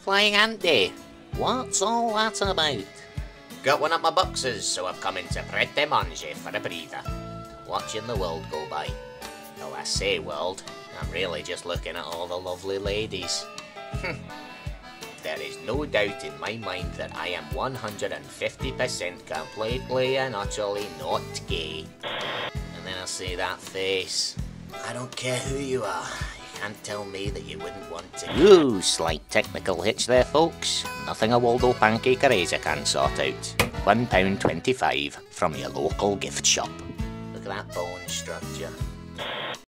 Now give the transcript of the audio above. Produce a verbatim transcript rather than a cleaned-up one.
flying ant day. What's all that about? Got one of my boxes, so I've come into Prete Manger for a breather. Watching the world go by. Though I say world, I'm really just looking at all the lovely ladies. There is no doubt in my mind that I am one hundred fifty percent completely and utterly not gay. And then I see that face. I don't care who you are. You can't tell me that you wouldn't want to. Ooh, slight technical hitch there, folks. Nothing a waldopancake eraser can sort out. one pound twenty-five from your local gift shop. Look at that bone structure.